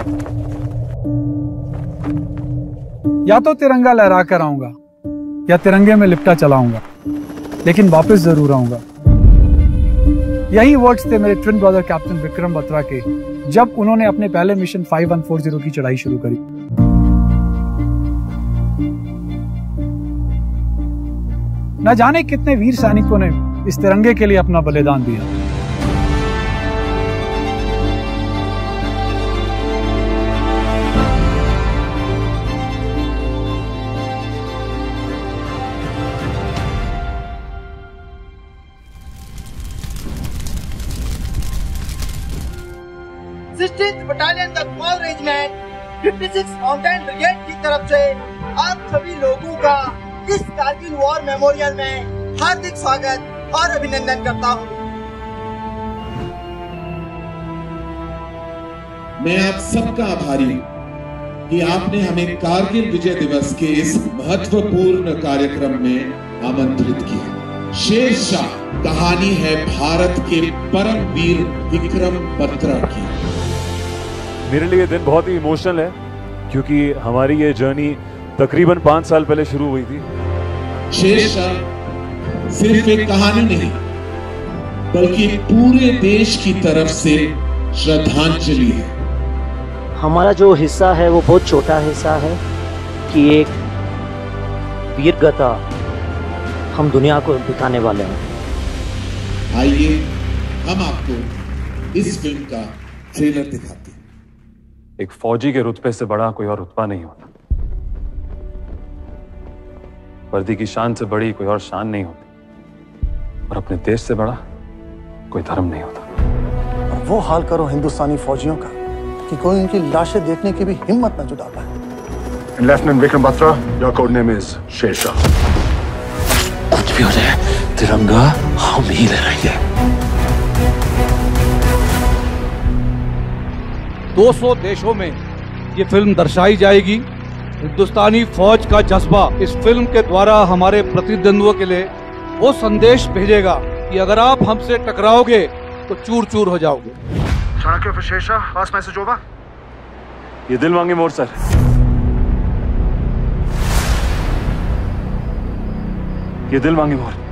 या तो तिरंगा लहरा कर आऊंगा या तिरंगे में लिपटा चलाऊंगा, लेकिन वापस जरूर आऊंगा। यही वर्ड्स थे मेरे twin brother captain Vikram Batra के जब उन्होंने अपने पहले मिशन 5140 की चढ़ाई शुरू करी। न जाने कितने वीर सैनिकों ने इस तिरंगे के लिए अपना बलिदान दिया। बटालियन का स्मॉल रेजिमेंट 56 माउंटेन ब्रिगेड की तरफ से आप सभी लोगों का इस कारगिल वॉर मेमोरियल में हार्दिक स्वागत और अभिनंदन करता हूं। मैं आप सबका आभारी हूं कि आपने हमें कारगिल विजय दिवस के इस महत्वपूर्ण कार्यक्रम में आमंत्रित किया। शेरशाह कहानी है भारत के परम वीर विक्रम बत्रा की। मेरे लिए दिन बहुत ही इमोशनल है क्योंकि हमारी ये जर्नी तकरीबन 5 साल पहले शुरू हुई थी। शेरशाह सिर्फ एक कहानी नहीं बल्कि पूरे देश की तरफ से श्रद्धांजलि है। हमारा जो हिस्सा है वो बहुत छोटा हिस्सा है कि एक वीर गाथा हम दुनिया को दिखाने वाले हैं। आइए हम आपको इस फिल्म का ट्रेलर दिखाते हैं। एक फौजी के रुतबे से बड़ा कोई और रुतबा नहीं होता। वर्दी की शान से बड़ी कोई और शान नहीं होती और अपने देश से बड़ा कोई धर्म नहीं होता। और वो हाल करो हिंदुस्तानी फौजियों का कि कोई उनकी लाशें देखने की भी हिम्मत न जुटा पाए। Lieutenant Vikram Batra, your code name is Shershaah. कुछ भी हो जाए तिरंगा हम ही लहराएंगे। 200 देशों में ये फिल्म दर्शाई जाएगी। हिंदुस्तानी फौज का जज्बा इस फिल्म के द्वारा हमारे प्रतिद्वंद्वियों के लिए वो संदेश भेजेगा कि अगर आप हमसे टकराओगे तो चूर चूर हो जाओगे। Chanakya for Sher Shah, last message over? ये दिल मांगे मोर सर। ये दिल मांगे मोर।